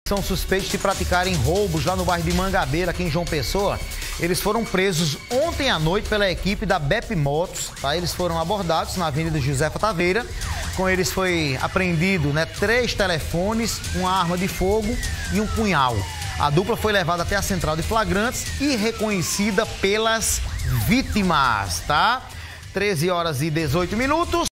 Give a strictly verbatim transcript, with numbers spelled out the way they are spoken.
São suspeitos de praticarem roubos lá no bairro de Mangabeira, aqui em João Pessoa. Eles foram presos ontem à noite pela equipe da B E P Motos, tá? Eles foram abordados na Avenida Josefa Taveira. Com eles foi apreendido, né, três telefones, uma arma de fogo e um punhal. A dupla foi levada até a central de flagrantes e reconhecida pelas vítimas, tá? treze horas e dezoito minutos.